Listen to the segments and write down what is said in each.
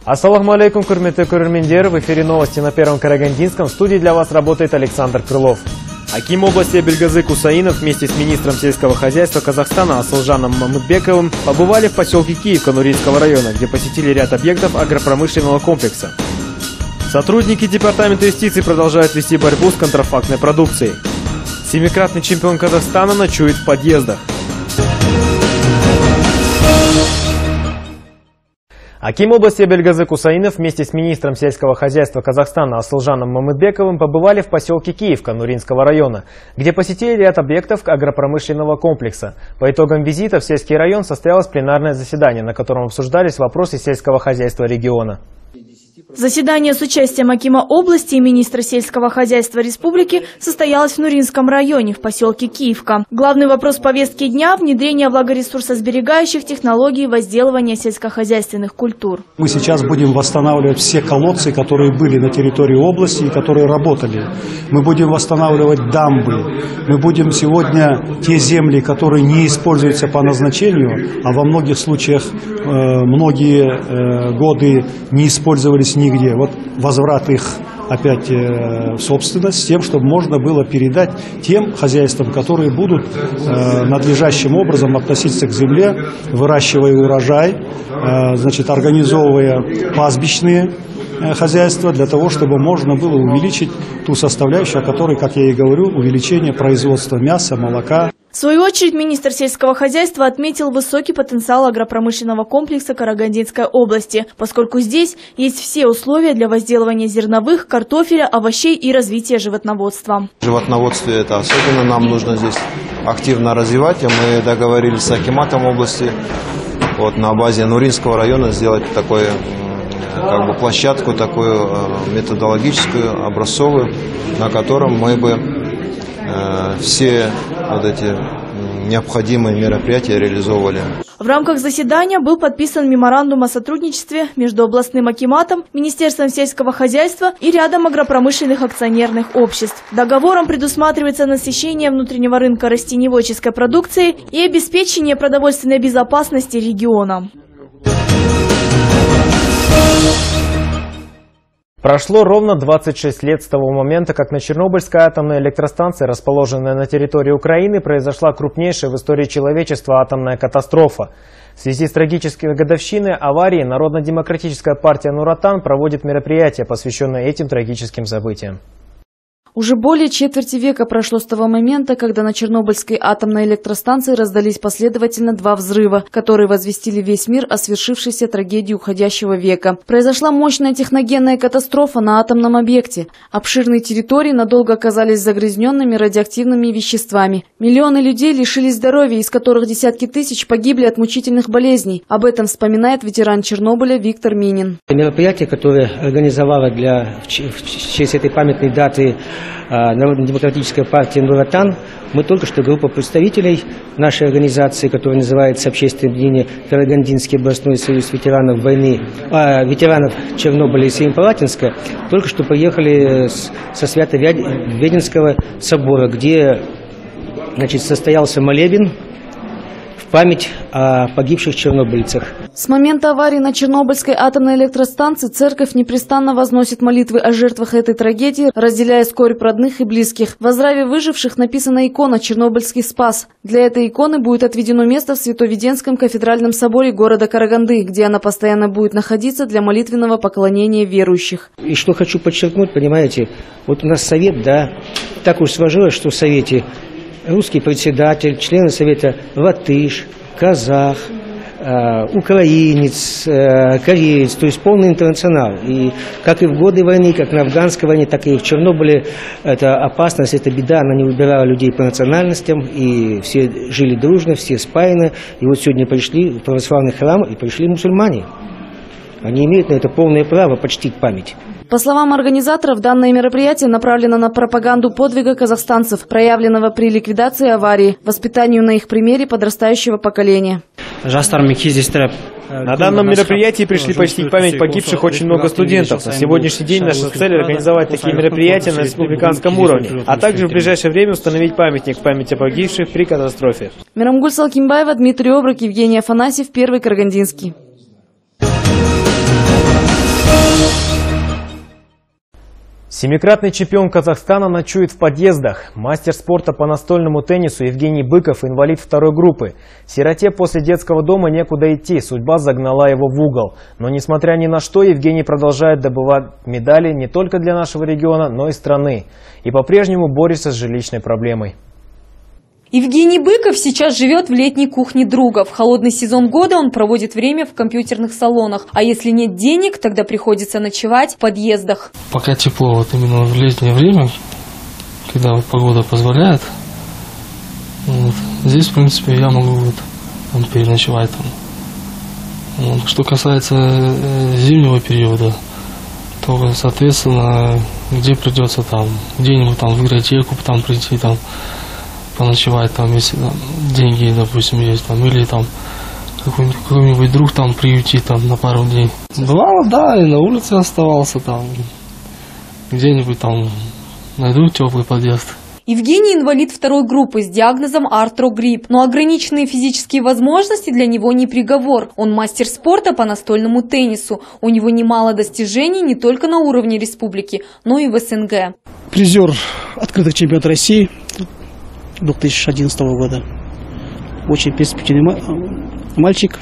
Ассаламу алейкум, курметті көрермендер. В эфире новости на Первом Карагандинском. В студии для вас работает Александр Крылов. Аким области Абельгазы Кусаинов вместе с министром сельского хозяйства Казахстана Асылжаном Мамытбековым побывали в поселке Киевка Нуринского района, где посетили ряд объектов агропромышленного комплекса. Сотрудники Департамента юстиции продолжают вести борьбу с контрафактной продукцией. Семикратный чемпион Казахстана ночует в подъездах. Аким области Абельгазы Кусаинов вместе с министром сельского хозяйства Казахстана Асылжаном Мамытбековым побывали в поселке Киевка Нуринского района, где посетили ряд объектов агропромышленного комплекса. По итогам визита в сельский район состоялось пленарное заседание, на котором обсуждались вопросы сельского хозяйства региона. Заседание с участием акима области и министра сельского хозяйства республики состоялось в Нуринском районе в поселке Киевка. Главный вопрос повестки дня – внедрение влагоресурсосберегающих технологий возделывания сельскохозяйственных культур. Мы сейчас будем восстанавливать все колодцы, которые были на территории области и которые работали. Мы будем восстанавливать дамбы. Мы будем сегодня те земли, которые не используются по назначению, а во многих случаях многие годы не использовались нигде. Вот возврат их опять в собственность, с тем, чтобы можно было передать тем хозяйствам, которые будут надлежащим образом относиться к земле, выращивая урожай, значит, организовывая пастбищные хозяйства, для того, чтобы можно было увеличить ту составляющую, о которой, как я и говорю, увеличение производства мяса, молока. В свою очередь, министр сельского хозяйства отметил высокий потенциал агропромышленного комплекса Карагандинской области, поскольку здесь есть все условия для возделывания зерновых, картофеля, овощей и развития животноводства. Животноводство это особенно нам нужно здесь активно развивать. И мы договорились с акиматом области на базе Нуринского района сделать такую площадку, такую методологическую, образцовую, на котором мы бы все эти необходимые мероприятия реализовывали. В рамках заседания был подписан меморандум о сотрудничестве между областным акиматом, Министерством сельского хозяйства и рядом агропромышленных акционерных обществ. Договором предусматривается насыщение внутреннего рынка растениеводческой продукцией и обеспечение продовольственной безопасности региона. Прошло ровно 26 лет с того момента, как на Чернобыльской атомной электростанции, расположенной на территории Украины, произошла крупнейшая в истории человечества атомная катастрофа. В связи с трагической годовщиной аварии Народно-демократическая партия Нур-Отан проводит мероприятия, посвященные этим трагическим событиям. Уже более четверти века прошло с того момента, когда на Чернобыльской атомной электростанции раздались последовательно два взрыва, которые возвестили весь мир о свершившейся трагедии уходящего века. Произошла мощная техногенная катастрофа на атомном объекте. Обширные территории надолго оказались загрязненными радиоактивными веществами. Миллионы людей лишились здоровья, из которых десятки тысяч погибли от мучительных болезней. Об этом вспоминает ветеран Чернобыля Виктор Минин. Мероприятие, которое организовала в честь этой памятной даты Народно-демократическая партия Нур-Отан, мы только что группа представителей нашей организации, которая называется Общественное объединение Карагандинский областной союз ветеранов войны, ветеранов Чернобыля и Семипалатинска, только что приехали со Свято-Веденского собора, где состоялся молебен в память о погибших чернобыльцах. С момента аварии на Чернобыльской атомной электростанции церковь непрестанно возносит молитвы о жертвах этой трагедии, разделяя скорбь родных и близких. В здравии выживших написана икона «Чернобыльский спас». Для этой иконы будет отведено место в Свято-Веденском кафедральном соборе города Караганды, где она постоянно будет находиться для молитвенного поклонения верующих. И что хочу подчеркнуть, понимаете, вот у нас совет, так уж сложилось, что в совете русский председатель, члены совета латыш, казах, украинец, кореец, то есть полный интернационал. И как и в годы войны, как на афганской войне, так и в Чернобыле, это опасность, это беда, она не выбирала людей по национальностям, и все жили дружно, все спаяны. И вот сегодня пришли в православный храм, и пришли мусульмане. Они имеют на это полное право почтить память. По словам организаторов, данное мероприятие направлено на пропаганду подвига казахстанцев, проявленного при ликвидации аварии, воспитанию на их примере подрастающего поколения. На данном мероприятии пришли почтить память погибших очень много студентов. На сегодняшний день наша цель – организовать такие мероприятия на республиканском уровне, а также в ближайшее время установить памятник в память о погибших при катастрофе. Мирамгуль Салкимбаева, Дмитрий Обрак, Евгений Афанасьев, Первый Карагандинский. Семикратный чемпион Казахстана ночует в подъездах. Мастер спорта по настольному теннису Евгений Быков, инвалид второй группы. Сироте после детского дома некуда идти, судьба загнала его в угол. Но несмотря ни на что, Евгений продолжает добывать медали не только для нашего региона, но и страны. И по-прежнему борется с жилищной проблемой. Евгений Быков сейчас живет в летней кухне друга. В холодный сезон года он проводит время в компьютерных салонах. А если нет денег, тогда приходится ночевать в подъездах. Пока тепло, вот именно в летнее время, когда вот погода позволяет, вот, здесь, в принципе, я могу вот, там, переночевать. Там. Вот. Что касается зимнего периода, то, соответственно, где придется там, где-нибудь там в библиотеку там прийти, там, поночевать, там, если там, деньги, допустим, есть, там, или там какой-нибудь друг там приютить там, на пару дней. Бывало, да, и на улице оставался, там, где-нибудь там найду теплый подъезд. Евгений инвалид второй группы с диагнозом артрогрипп, но ограниченные физические возможности для него не приговор. Он мастер спорта по настольному теннису. У него немало достижений не только на уровне республики, но и в СНГ. Призер открытых чемпионатов России 2011 года. Очень перспективный мальчик.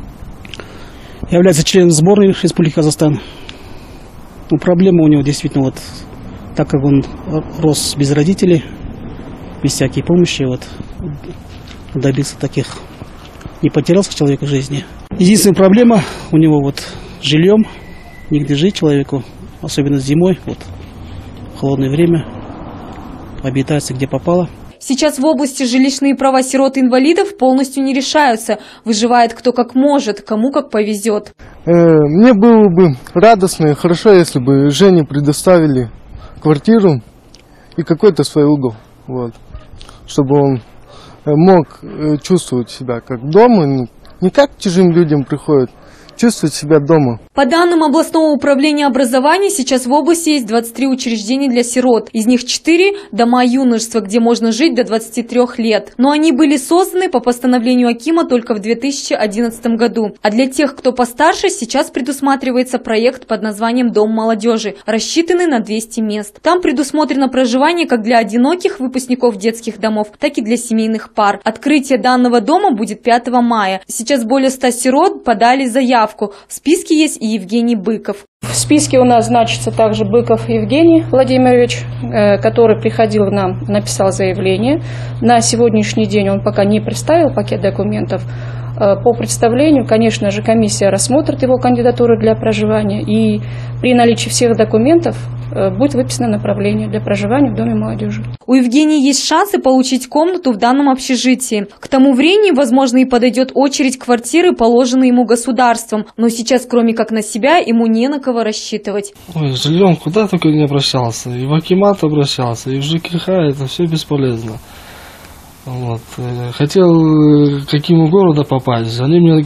Является членом сборной Республики Казахстан. Но проблема у него действительно, вот, так как он рос без родителей, без всякой помощи, вот, добился таких, не потерялся человек в жизни. Единственная проблема у него вот с жильем, нигде жить человеку, особенно зимой, вот, в холодное время, обитается где попало. Сейчас в области жилищные права сирот и инвалидов полностью не решаются. Выживает кто как может, кому как повезет. Мне было бы радостно и хорошо, если бы Жене предоставили квартиру и какой-то свой угол. Вот, чтобы он мог чувствовать себя как дома, не как чужим людям приходит, чувствовать себя дома. По данным областного управления образования, сейчас в области есть 23 учреждения для сирот. Из них 4 – дома юношества, где можно жить до 23 лет. Но они были созданы по постановлению Акима только в 2011 году. А для тех, кто постарше, сейчас предусматривается проект под названием «Дом молодежи», рассчитанный на 200 мест. Там предусмотрено проживание как для одиноких выпускников детских домов, так и для семейных пар. Открытие данного дома будет 5 мая. Сейчас более 100 сирот подали заявку. В списке есть и Евгений Быков. В списке у нас значится также Быков Евгений Владимирович, который приходил к нам, написал заявление. На сегодняшний день он пока не представил пакет документов. По представлению, конечно же, комиссия рассмотрит его кандидатуру для проживания, и при наличии всех документов будет выписано направление для проживания в Доме молодежи. У Евгения есть шансы получить комнату в данном общежитии. К тому времени, возможно, и подойдет очередь квартиры, положенной ему государством. Но сейчас, кроме как на себя, ему не на кого рассчитывать. Ой, жильем куда только не обращался. И в Акимат обращался, и в ЖКХ, это все бесполезно. Вот. Хотел к какому городу попасть, они мне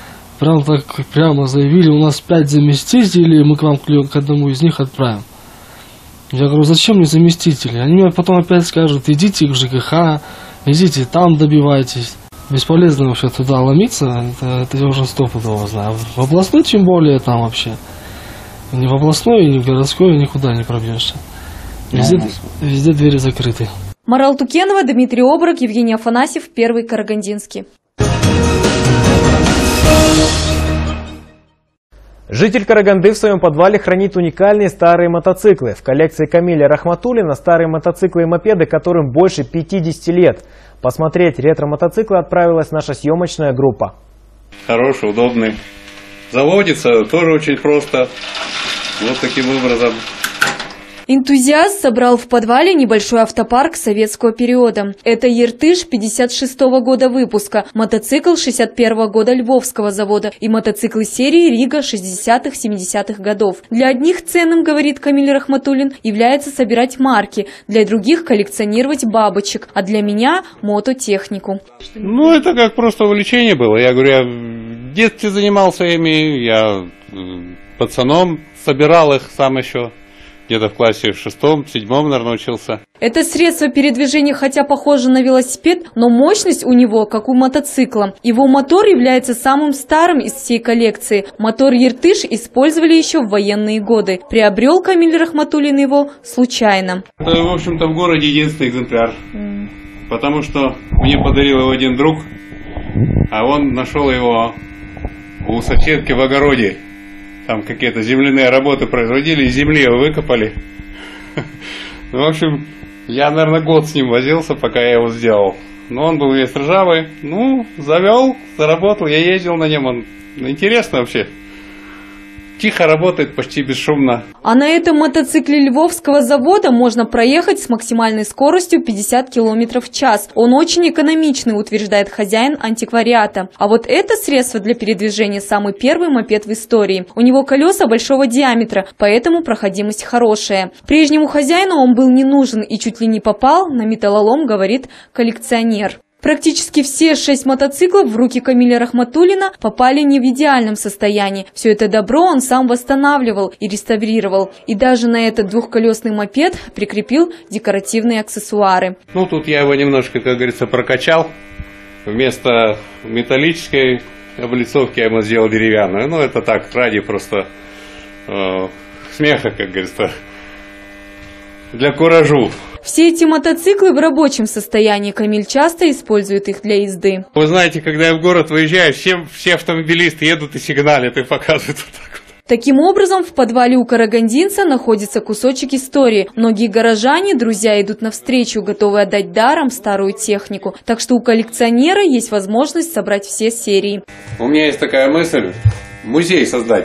прямо заявили, у нас 5 заместителей, мы к вам к одному из них отправим. Я говорю, зачем мне заместители? Они мне потом опять скажут, идите в ЖКХ, идите там добивайтесь. Бесполезно вообще туда ломиться, это я уже стопудово знаю. В областной тем более там вообще. Ни в областной, ни в городской никуда не пробьешься. Везде двери закрыты. Марал Тукенова, Дмитрий Оброк, Евгений Афанасьев, Первый Карагандинский. Житель Караганды в своем подвале хранит уникальные старые мотоциклы. В коллекции Камиля Рахматуллина старые мотоциклы и мопеды, которым больше 50 лет. Посмотреть ретро-мотоциклы отправилась наша съемочная группа. Хороший, удобный. Заводится тоже очень просто. Вот таким образом. Энтузиаст собрал в подвале небольшой автопарк советского периода. Это Иртыш 56-го года выпуска, мотоцикл 61-го года Львовского завода и мотоциклы серии Рига 60-70-х годов. Для одних ценным, говорит Камиль Рахматуллин, является собирать марки, для других коллекционировать бабочек, а для меня мототехнику. Ну, это как просто увлечение было. Я говорю, я в детстве занимался ими, я пацаном собирал их сам еще. где-то в классе в 6-7, наверное, учился. Это средство передвижения хотя похоже на велосипед, но мощность у него как у мотоцикла. Его мотор является самым старым из всей коллекции. Мотор «Иртыш» использовали еще в военные годы. Приобрел Камиль Рахматуллин его случайно. Это, в общем-то, в городе единственный экземпляр. Потому что мне подарил его один друг, а он нашел его у соседки в огороде. Там какие-то земляные работы производили, из земли его выкопали. В общем, я, наверное, год с ним возился, пока я его сделал. Но он был весь ржавый. Ну, завел, заработал, я ездил на нем. Он интересно вообще. Тихо работает, почти бесшумно. А на этом мотоцикле Львовского завода можно проехать с максимальной скоростью 50 км в час. Он очень экономичный, утверждает хозяин антиквариата. А вот это средство для передвижения самый первый мопед в истории. У него колеса большого диаметра, поэтому проходимость хорошая. Прежнему хозяину он был не нужен и чуть ли не попал на металлолом, говорит коллекционер. Практически все 6 мотоциклов в руки Камиля Рахматуллина попали не в идеальном состоянии. Все это добро он сам восстанавливал и реставрировал. И даже на этот двухколесный мопед прикрепил декоративные аксессуары. Ну, тут я его немножко, как говорится, прокачал. Вместо металлической облицовки я ему сделал деревянную. Ну, это так, ради просто смеха, как говорится, для куражу. Все эти мотоциклы в рабочем состоянии. Камиль часто использует их для езды. Вы знаете, когда я в город выезжаю, все автомобилисты едут и сигналят, и показывают вот так вот. Таким образом, в подвале у карагандинца находится кусочек истории. Многие горожане, друзья идут навстречу, готовы отдать даром старую технику. Так что у коллекционера есть возможность собрать все серии. У меня есть такая мысль – музей создать.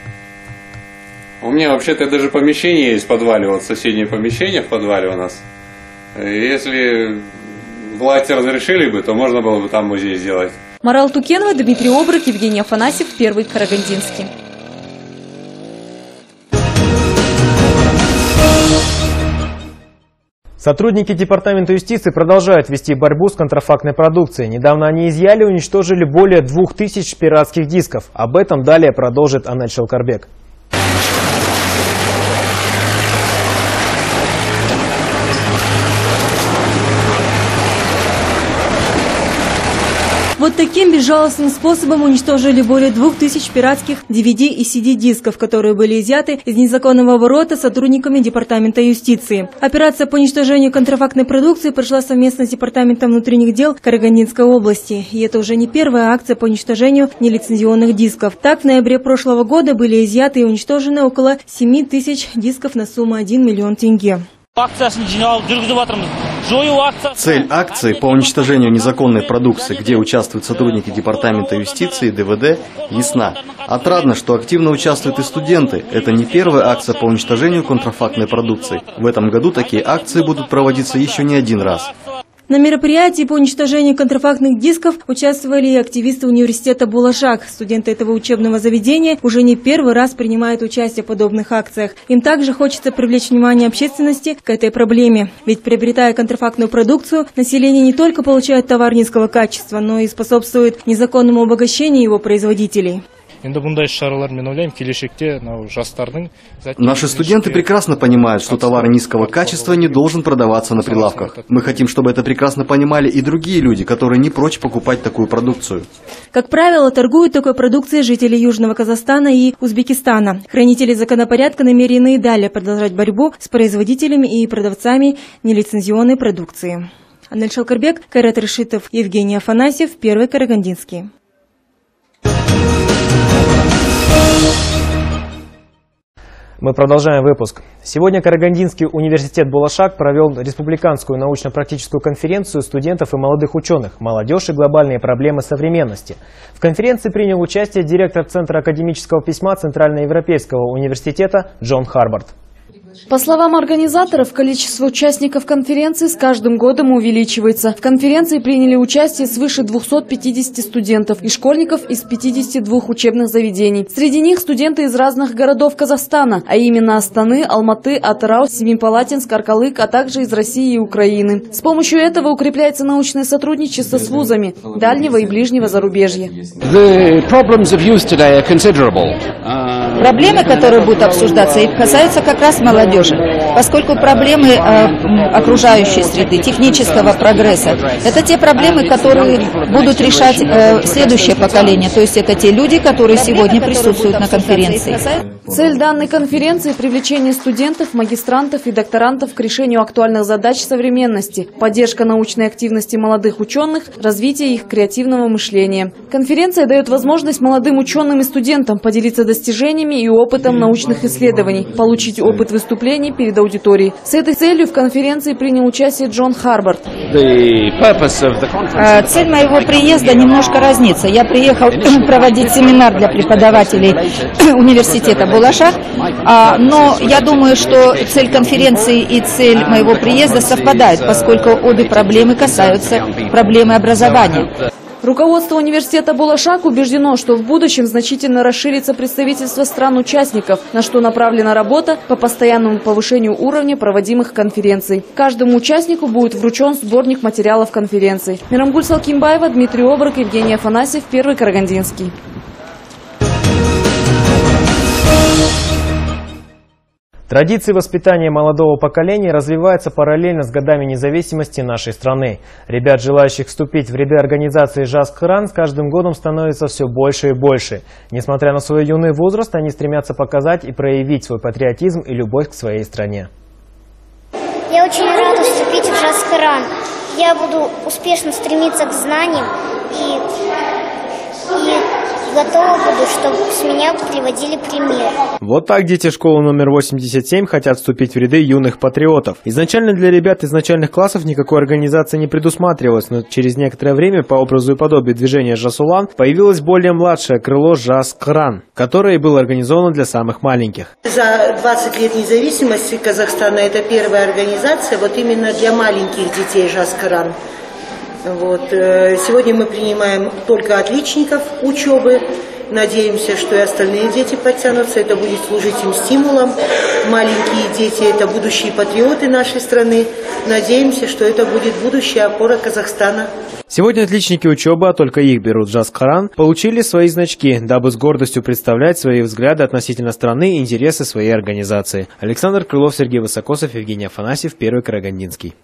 У меня вообще-то даже помещение есть в подвале, вот соседнее помещение в подвале у нас. Если власти разрешили бы, то можно было бы там музей сделать. Марал Тукенова, Дмитрий Обрак, Евгений Афанасьев, Первый Карагандинский. Сотрудники Департамента юстиции продолжают вести борьбу с контрафактной продукцией. Недавно они изъяли и уничтожили более 2000 пиратских дисков. Об этом далее продолжит Анель Шалкарбек. Вот таким безжалостным способом уничтожили более 2000 пиратских DVD и CD-дисков, которые были изъяты из незаконного оборота сотрудниками Департамента юстиции. Операция по уничтожению контрафактной продукции прошла совместно с Департаментом внутренних дел Карагандинской области. И это уже не первая акция по уничтожению нелицензионных дисков. Так, в ноябре прошлого года были изъяты и уничтожены около 7000 дисков на сумму 1 миллион тенге. Цель акции по уничтожению незаконной продукции, где участвуют сотрудники Департамента юстиции и ДВД, ясна. Отрадно, что активно участвуют и студенты. Это не первая акция по уничтожению контрафактной продукции. В этом году такие акции будут проводиться еще не один раз. На мероприятии по уничтожению контрафактных дисков участвовали и активисты университета Булашак. Студенты этого учебного заведения уже не первый раз принимают участие в подобных акциях. Им также хочется привлечь внимание общественности к этой проблеме. Ведь приобретая контрафактную продукцию, население не только получает товар низкого качества, но и способствует незаконному обогащению его производителей. Наши студенты прекрасно понимают, что товар низкого качества не должен продаваться на прилавках. Мы хотим, чтобы это прекрасно понимали и другие люди, которые не прочь покупать такую продукцию. Как правило, торгуют такой продукцией жители Южного Казахстана и Узбекистана. Хранители законопорядка намерены и далее продолжать борьбу с производителями и продавцами нелицензионной продукции. Анель Шалкарбек, Кайрат Решитов, Евгений Афанасьев, Первый Карагандинский. Мы продолжаем выпуск. Сегодня Карагандинский университет Булашак провел республиканскую научно-практическую конференцию студентов и молодых ученых «Молодежь и глобальные проблемы современности». В конференции принял участие директор Центра академического письма Центральноевропейского университета Джон Харбард. По словам организаторов, количество участников конференции с каждым годом увеличивается. В конференции приняли участие свыше 250 студентов и школьников из 52 учебных заведений. Среди них студенты из разных городов Казахстана, а именно Астаны, Алматы, Атырау, Семипалатинск, Аркалык, а также из России и Украины. С помощью этого укрепляется научное сотрудничество с вузами дальнего и ближнего зарубежья. Проблемы, которые будут обсуждаться, их касаются как раз молодежи молодежи. Поскольку проблемы окружающей среды, технического прогресса, это те проблемы, которые будут решать следующее поколение. То есть это те люди, которые сегодня присутствуют на конференции. Цель данной конференции – привлечение студентов, магистрантов и докторантов к решению актуальных задач современности, поддержка научной активности молодых ученых, развитие их креативного мышления. Конференция дает возможность молодым ученым и студентам поделиться достижениями и опытом научных исследований, получить опыт выступлений перед аудиторией. С этой целью в конференции принял участие Джон Харбард. Цель моего приезда немножко разнится. Я приехал проводить семинар для преподавателей университета Булашах, но я думаю, что цель конференции и цель моего приезда совпадают, поскольку обе проблемы касаются проблемы образования. Руководство университета Булашак убеждено, что в будущем значительно расширится представительство стран-участников, на что направлена работа по постоянному повышению уровня проводимых конференций. Каждому участнику будет вручен сборник материалов конференций. Мирамгуль Салкимбаева, Дмитрий Оброк, Евгений Афанасьев, Первый Карагандинский. Традиции воспитания молодого поколения развиваются параллельно с годами независимости нашей страны. Ребят, желающих вступить в ряды организации «Жас-Кыран», с каждым годом становится все больше и больше. Несмотря на свой юный возраст, они стремятся показать и проявить свой патриотизм и любовь к своей стране. Я очень рада вступить в «Жас-Кыран». Я буду успешно стремиться к знаниям и готова буду, чтобы с меня приводили пример. Вот так дети школы номер 87 хотят вступить в ряды юных патриотов. Изначально для ребят из начальных классов никакой организации не предусматривалось, но через некоторое время по образу и подобию движения «Жасулан» появилось более младшее крыло «Жас-Кыран», которое было организовано для самых маленьких. За 20 лет независимости Казахстана это первая организация вот именно для маленьких детей «Жас-Кыран». Вот. Сегодня мы принимаем только отличников учебы. Надеемся, что и остальные дети подтянутся. Это будет служить им стимулом. Маленькие дети – это будущие патриоты нашей страны. Надеемся, что это будет будущая опора Казахстана. Сегодня отличники учебы, а только их берут в «Жас-Кыран», получили свои значки, дабы с гордостью представлять свои взгляды относительно страны и интересы своей организации. Александр Крылов, Сергей Высокосов, Евгений Афанасьев, Первый Карагандинский.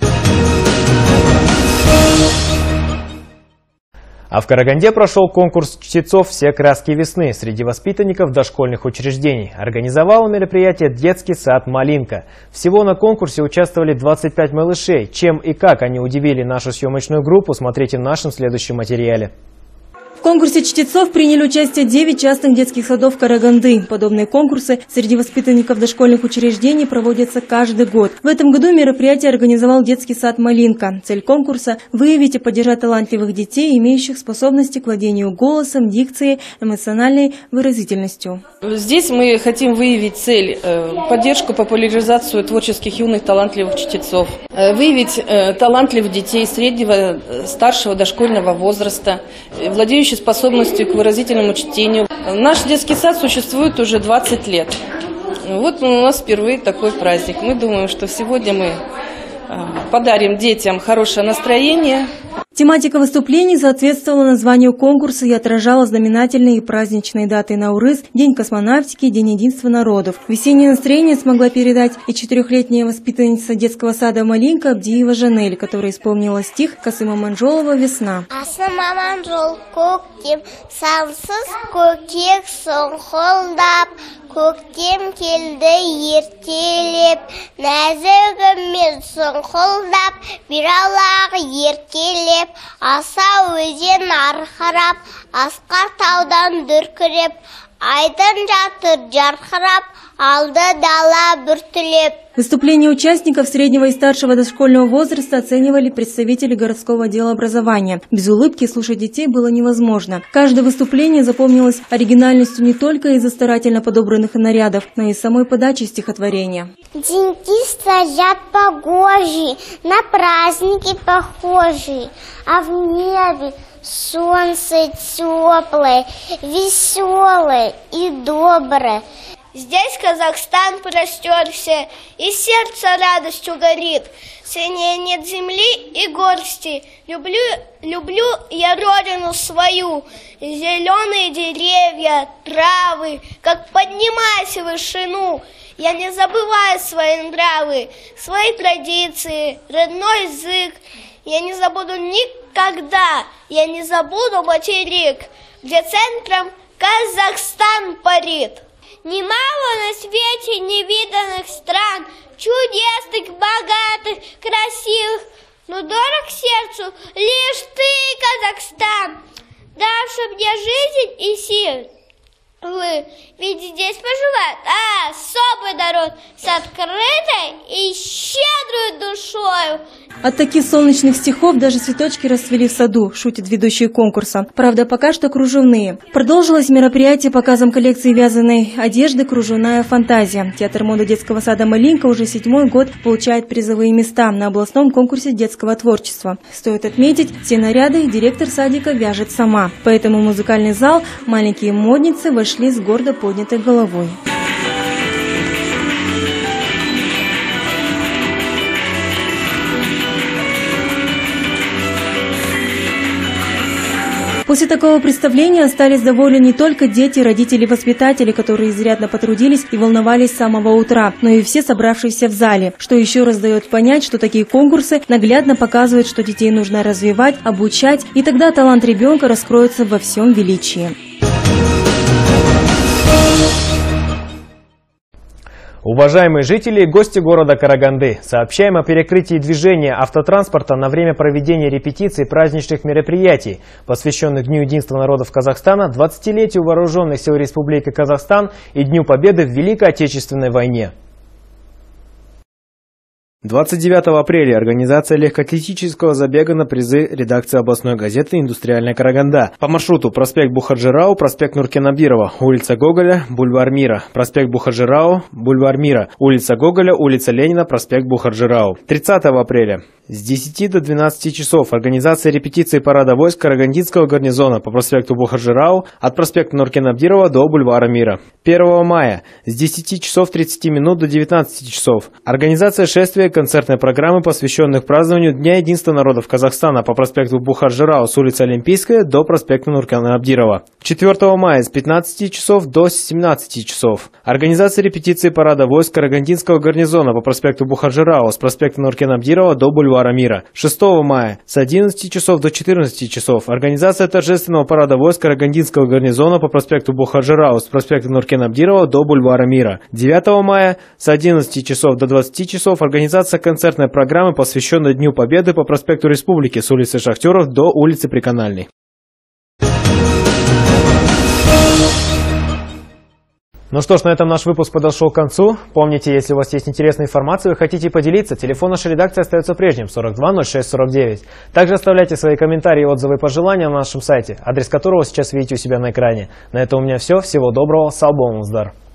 А в Караганде прошел конкурс чтецов «Все краски весны» среди воспитанников дошкольных учреждений. Организовал мероприятие детский сад «Малинка». Всего на конкурсе участвовали 25 малышей. Чем и как они удивили нашу съемочную группу, смотрите в нашем следующем материале. В конкурсе чтецов приняли участие 9 частных детских садов Караганды. Подобные конкурсы среди воспитанников дошкольных учреждений проводятся каждый год. В этом году мероприятие организовал детский сад «Малинка». Цель конкурса – выявить и поддержать талантливых детей, имеющих способности к владению голосом, дикцией, эмоциональной выразительностью. Здесь мы хотим выявить цель – поддержку, популяризацию творческих юных талантливых чтецов. Выявить талантливых детей среднего, старшего дошкольного возраста, владеющих способностью к выразительному чтению. Наш детский сад существует уже 20 лет. Вот у нас впервые такой праздник. Мы думаем, что сегодня мы подарим детям хорошее настроение. Тематика выступлений соответствовала названию конкурса и отражала знаменательные и праздничные даты Наурыз, День космонавтики, День единства народов. Весеннее настроение смогла передать и 4-летняя воспитанница детского сада «Малинка» Абдиева Жанель, которая исполнила стих Касыма Манжолова «Весна». Асыма Манжол көктем, сансыз көкек соңқылдап, көктем келді ертелеп, нәзігімен соңқылдап, бір алағы еркелеп, аса өзен арқырап, асқар таудан дүркіреп, айдын жатыр жарқырап, алды дала бүртілеп. Выступления участников среднего и старшего дошкольного возраста оценивали представители городского отдела образования. Без улыбки слушать детей было невозможно. Каждое выступление запомнилось оригинальностью не только из-за старательно подобранных нарядов, но и самой подачи стихотворения. Деньки стоят погожие, на праздники похожие, а в небе солнце теплое, веселое и доброе. Здесь Казахстан простерся, и сердце радостью горит. Цене нет земли и горсти. Люблю я родину свою. Зеленые деревья, травы, как поднимайся в вышину. Я не забываю свои нравы, свои традиции, родной язык. Я не забуду никогда, я не забуду материк, где центром Казахстан парит. Немало на свете невиданных стран, чудесных, богатых, красивых, но дорог сердцу лишь ты, Казахстан, давший мне жизнь и силы. Вы, ведь здесь проживает особый народ с открытой и щедрой душою. От таких солнечных стихов даже цветочки расцвели в саду, шутит ведущий конкурса. Правда, пока что кружевные. Продолжилось мероприятие показом коллекции вязаной одежды «Кружевная фантазия». Театр моды детского сада «Малинка» уже 7-й год получает призовые места на областном конкурсе детского творчества. Стоит отметить, все наряды директор садика вяжет сама. Поэтому в музыкальный зал маленькие модницы вошли с гордо поднятой головой. После такого представления остались довольны не только дети, родители и воспитатели, которые изрядно потрудились и волновались с самого утра, но и все собравшиеся в зале, что еще раз дает понять, что такие конкурсы наглядно показывают, что детей нужно развивать, обучать, и тогда талант ребенка раскроется во всем величии. Уважаемые жители и гости города Караганды, сообщаем о перекрытии движения автотранспорта на время проведения репетиций праздничных мероприятий, посвященных Дню единства народов Казахстана, 20-летию Вооруженных сил Республики Казахстан и Дню Победы в Великой Отечественной войне. 29 апреля организация легкоатлетического забега на призы редакции областной газеты «Индустриальная Караганда» по маршруту проспект Бухарджирау, проспект Нуркенабирова, улица Гоголя, бульвар Мира, проспект Бухарджирау, бульвар Мира, улица Гоголя, улица Ленина, проспект Бухарджирау. 30 апреля с 10 до 12 часов организация репетиции парада войск Карагандинского гарнизона по проспекту Бухарджирау от проспекта Нуркенабирова до бульвара Мира. 1 мая с 10 часов 30 минут до 19 часов организация шествия концертной программы, посвященных празднованию Дня единства народов Казахстана по проспекту Бухарджирау с улицы Олимпийская до проспекта Нуркенабирова. 4 мая с 15 часов до 17 часов организация репетиции парада войск Карагандинского гарнизона по проспекту Бухарджирау с проспекта Нуркенабирова до бульвара Мира. 6 мая с 11 часов до 14 часов организация торжественного парада войск Карагандинского гарнизона по проспекту Бухарджирау с проспекта Нуркенабирова до бульвара Мира. 9 мая с 11 часов до 20 часов организация концертной программы, посвященной Дню Победы по проспекту Республики с улицы Шахтеров до улицы Приканальной. Ну что ж, на этом наш выпуск подошел к концу. Помните, если у вас есть интересная информация, вы хотите поделиться, телефон нашей редакции остается прежним 42 06 49. Также оставляйте свои комментарии, отзывы и пожелания на нашем сайте, адрес которого сейчас видите у себя на экране. На этом у меня все. Всего доброго. Салбом Уздар.